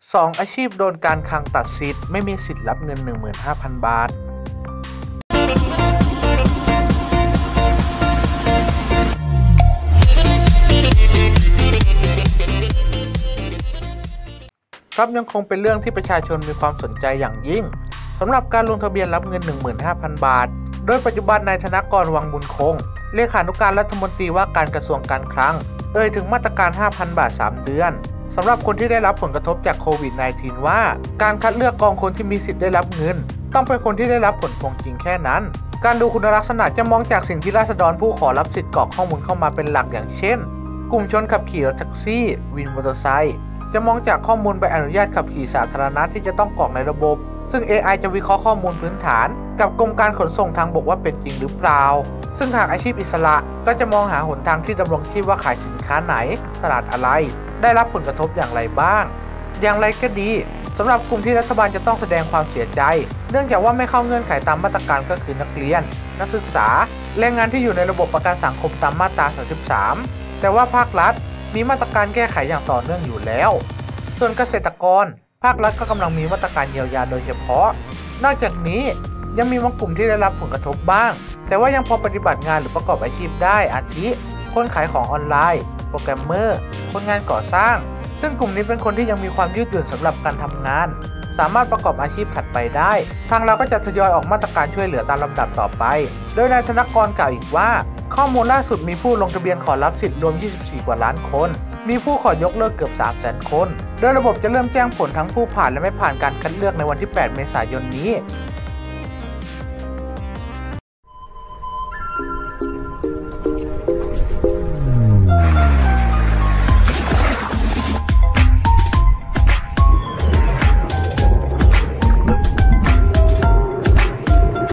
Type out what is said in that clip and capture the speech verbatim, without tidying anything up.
สอง อาชีพโดนการคลังตัดสิทธิ์ไม่มีสิทธิ์รับเงิน หนึ่งหมื่นห้าพัน บาทครับยังคงเป็นเรื่องที่ประชาชนมีความสนใจอย่างยิ่งสำหรับการลงทะเบียนรับเงิน หนึ่งหมื่นห้าพัน บาทโดยปัจจุบันนายธนกร วังบุญคงเลขานุการรัฐมนตรีว่าการกระทรวงการคลังเอ่ยถึงมาตรการ ห้าพัน บาท สาม เดือนสำหรับคนที่ได้รับผลกระทบจากโควิด สิบเก้า ว่าการคัดเลือกกองคนที่มีสิทธิ์ได้รับเงินต้องเป็นคนที่ได้รับผลพวงจริงแค่นั้นการดูคุณลักษณะจะมองจากสิ่งที่ราษฎรผู้ขอรับสิทธิ์กรอกข้อมูลเข้ามาเป็นหลักอย่างเช่นกลุ่มชนขับขี่รถแท็กซี่วินมอเตอร์ไซค์จะมองจากข้อมูลใบอนุญาตขับขี่สาธารณะที่จะต้องกรอกในระบบซึ่ง เอ ไอ จะวิเคราะห์ข้อมูลพื้นฐานกับกรมการขนส่งทางบกว่าเป็นจริงหรือเปล่าซึ่งหากอาชีพอิสระก็จะมองหาหนทางที่ดำรงชีพว่าขายสินค้าไหนตลาดอะไรได้รับผลกระทบอย่างไรบ้างอย่างไรก็ดีสำหรับกลุ่มที่รัฐบาลจะต้องแสดงความเสียใจเนื่องจากว่าไม่เข้าเงื่อนไขตามมาตรการก็คือนักเรียนนักศึกษาแรงงานที่อยู่ในระบบประกันสังคมตามมาตราสามสิบสามแต่ว่าภาครัฐมีมาตรการแก้ไขอย่างต่อเนื่องอยู่แล้วส่วนเกษตรกรภาครัฐก็กำลังมีมาตรการเยียวยาโดยเฉพาะนอกจากนี้ยังมีบางกลุ่มที่ได้รับผลกระทบบ้างแต่ว่ายังพอปฏิบัติงานหรือประกอบอาชีพได้อาทิคนขายของออนไลน์โปรแกรมเมอร์คนงานก่อสร้างซึ่งกลุ่มนี้เป็นคนที่ยังมีความยืดหยุ่นสำหรับการทำงานสามารถประกอบอาชีพถัดไปได้ทางเราก็จะทยอยออกมาตรการช่วยเหลือตามลำดับต่อไปโดยนายธนกรกล่าวอีกว่าข้อมูลล่าสุดมีผู้ลงทะเบียนขอรับสิทธิ์รวมยี่สิบสี่กว่าล้านคนมีผู้ขอยกเลิกเกือบ สามแสน คนโดยระบบจะเริ่มแจ้งผลทั้งผู้ผ่านและไม่ผ่านการคัดเลือกในวันที่แปดเมษายนนี้